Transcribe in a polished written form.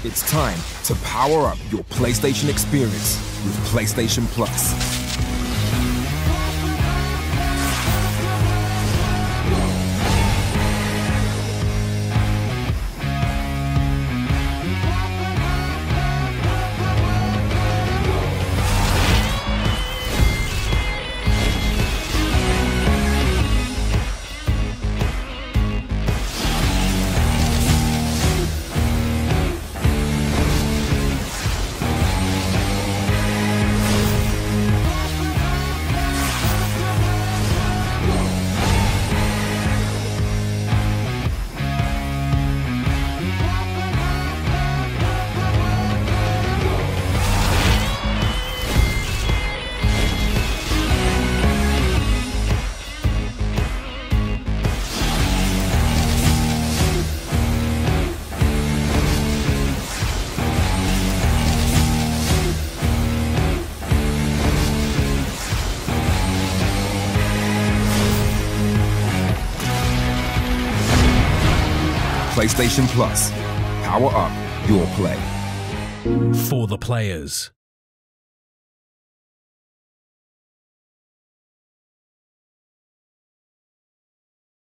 It's time to power up your PlayStation experience with PlayStation Plus. PlayStation Plus. Power up your play. For the players.